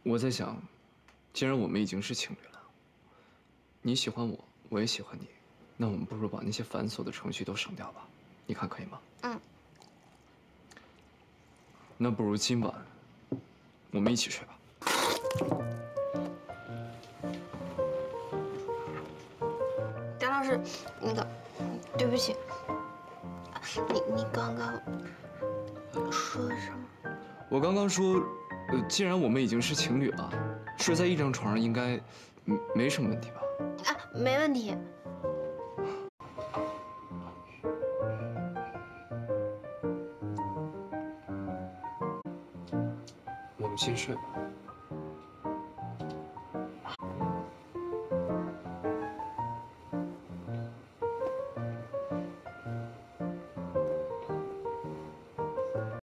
我在想，既然我们已经是情侣了，你喜欢我，我也喜欢你，那我们不如把那些繁琐的程序都省掉吧？你看可以吗？ 嗯。 那不如今晚我们一起睡吧。 梁老师，那个，对不起，你刚刚说什么？ 我刚刚说，既然我们已经是情侣了，睡在一张床上应该没什么问题吧？ 啊，没问题。 我们先睡吧。